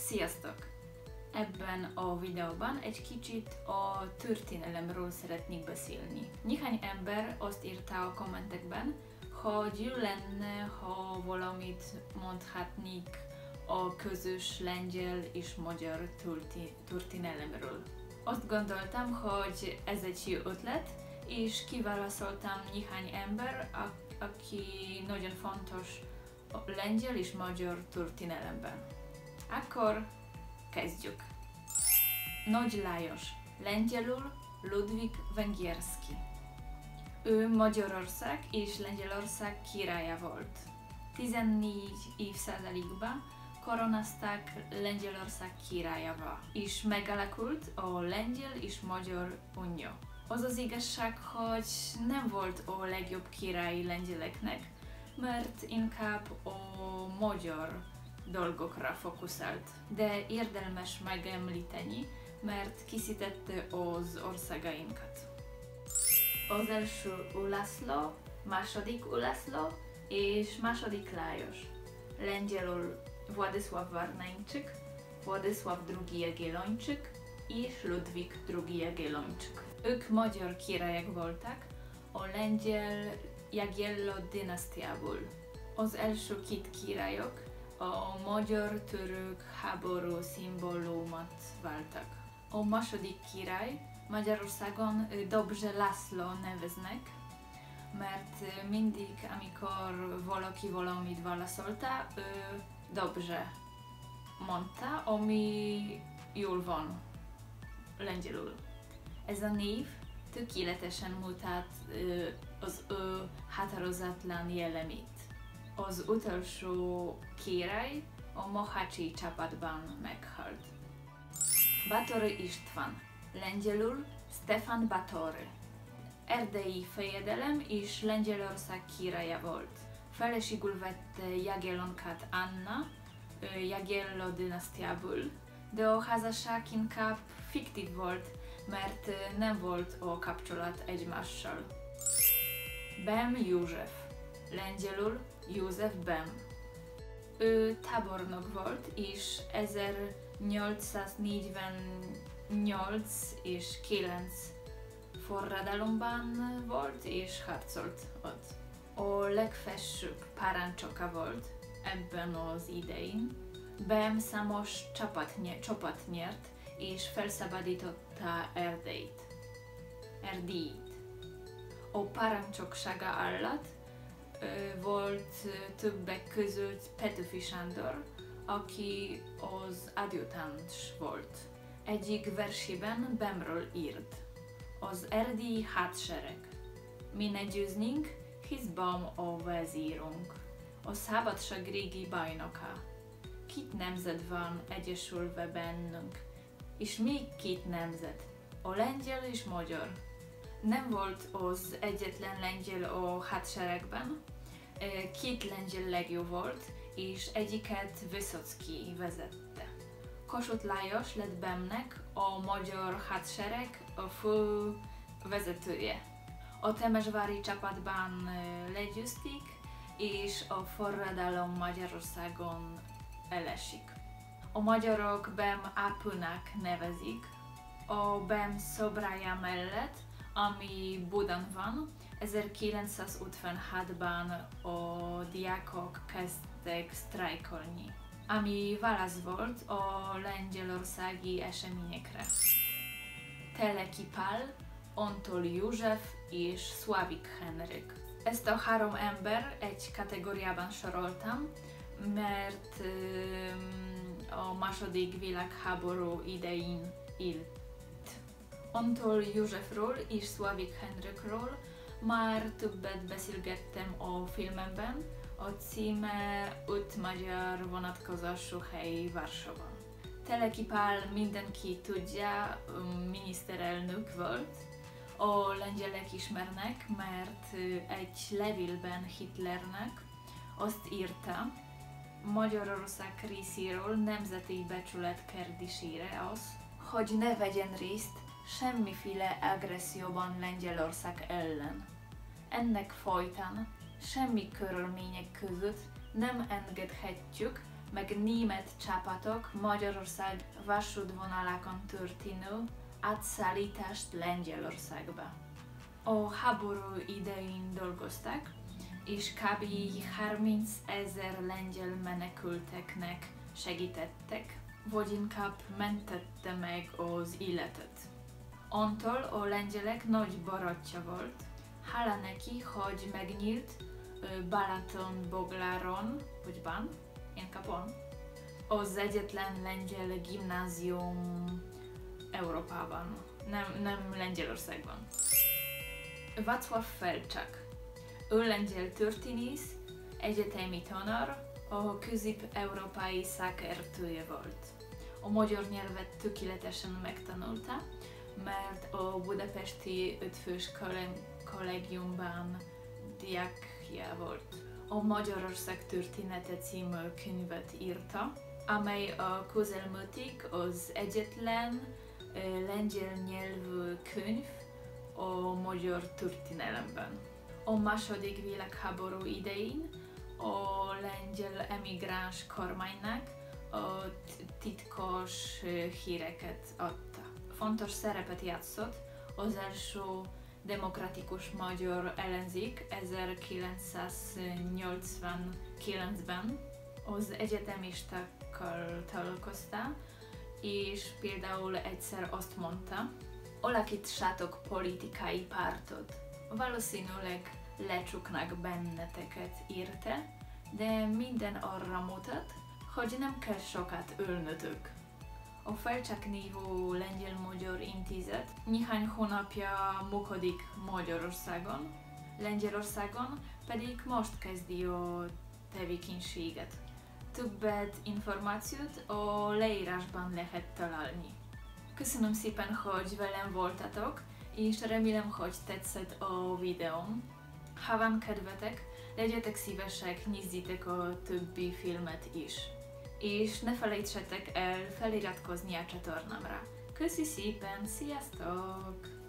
Sziasztok! Ebben a videóban egy kicsit a történelemről szeretnék beszélni. Néhány ember azt írta a kommentekben, hogy jó lenne, ha valamit mondhatnék a közös lengyel és magyar történelemről. Azt gondoltam, hogy ez egy jó ötlet, és kiválaszoltam néhány ember, aki nagyon fontos a lengyel és magyar történelemben. Akkor kezdjük! Nagy Lajos, lengyelül Ludwik Węgierski. Ő Magyarország és Lengyelország királya volt. 14 évszázadban koronázták Lengyelország királyává, és megalakult a Lengyel és Magyar Unió. Az az igazság, hogy nem volt a legjobb király lengyeleknek, mert inkább a magyar dolgokra fókuszált, de érdemes megemlíteni, mert készítette az országainkat. Az első Ulászló, második Ulászló és második Lajos. Lengyelül Władysław Warneńczyk, Władysław II Jagiellończyk és Ludwik II Jagiellończyk. Ők magyar királyok voltak a lengyel Jagiello dinasztiából. Az első két királyok a magyar-török háború szimbólumát váltak. A második király Magyarországon Dobrzsa László neveznek, mert mindig, amikor valaki valamit válaszolta, ő Dobrze mondta, ami jól van lengyelül. Ez a név tökéletesen mutat az ő határozatlan jellemét. Az utolsó király a mohácsi csapatban meghalt. Batory István, lengyelül Stefan Batory. Erdélyi fejedelem és Lengyelország királya volt. Feleségül vette Jagiellonkát Anna, Jagiello dinasztiából, de a házasság inkább fiktív volt, mert nem volt a kapcsolat egymással. Bem József, lengyelül József Bem. Ő tábornok volt, és 1848 és 9 forradalomban volt és harcolt ott. A legfelsőbb parancsnoka volt ebben az idején. Bem számos csapat nyert és felszabadította Erdélyt. A parancsnoksága alatt volt többek között Petőfi Sándor, aki az adjutáns volt. Egyik versében Bemről írt: az erdélyi hadsereg. Mi ne győznénk, hisz Bem a vezírunk, a szabadság régi bajnoka. Két nemzet van egyesülve bennünk, és még két nemzet, a lengyel és magyar. Nem volt az egyetlen lengyel a hadseregben, két lengyel legió volt, és egyiket Wyszocki vezette. Kossuth Lajos lett Bemnek a magyar hadsereg a fő vezetője. A temesvári csapatban legyőzték, és a forradalom Magyarországon elesik. A magyarok Bem apónak nevezik. A Bem szobrája mellett, ami Budán van, 1956-ban a diákok kezdtek sztrájkolni, ami válasz volt a lengyelországi eseményekre. Teleki Pál, Antol József és Sławik Henryk. Ezt a három ember egy kategóriában soroltam, mert a második világháború idején élt. Antol Józsefről és Sławik Henrykről már többet beszélgettem a filmemben, a címe 5 magyar vonatkozású hely Varsóban. Teleki Pál, mindenki tudja, miniszterelnök volt. A lengyelek ismernek, mert egy levélben Hitlernek azt írta, Magyarország részéről nemzeti becsület kérdésére az, hogy ne vegyen részt semmiféle agresszióban Lengyelország ellen. Ennek folytán semmi körülmények között nem engedhetjük meg német csapatok Magyarország vasútvonalakon történő átszállítást Lengyelországba. A háború idején dolgoztak, és kb. 30 000 lengyel menekülteknek segítettek, vagy inkább mentette meg az életet. Antól a lengyelek nagy barátja volt. Hála neki, hogy megnyílt Balatonbogláron, vagy Ban, inkább Ban, az egyetlen lengyel gimnázium Európában, nem Lengyelországban. Václav Felczak. Ő lengyel történész, egyetemi tanár, a közép-európai szakértője volt. A magyar nyelvet tökéletesen megtanulta, mert a budapesti ötfős kollégiumban diákja volt. A Magyarország története című könyvet írta, amely a közelmúltig az egyetlen lengyel nyelvű könyv a magyar történelemben. A második világháború idején a lengyel emigráns kormánynak a titkos híreket adta. Fontos szerepet játszott az első demokratikus magyar ellenzék 1989-ben. Az egyetemistákkal találkozta, és például egyszer azt mondta, alakítsátok politikai pártot. Valószínűleg lecsuknak benneteket érte, de minden arra mutat, hogy nem kell sokat ölnötök. A Felczak névű lengyel-magyar intézet néhány hónapja működik Magyarországon, Lengyelországon pedig most kezdi a tevékenységet. Többet információt a leírásban lehet találni. Köszönöm szépen, hogy velem voltatok, és remélem, hogy tetszett a videóm. Ha van kedvetek, legyetek szívesek, nézzétek a többi filmet is. És ne felejtsetek el feliratkozni a csatornámra. Köszi szépen, sziasztok!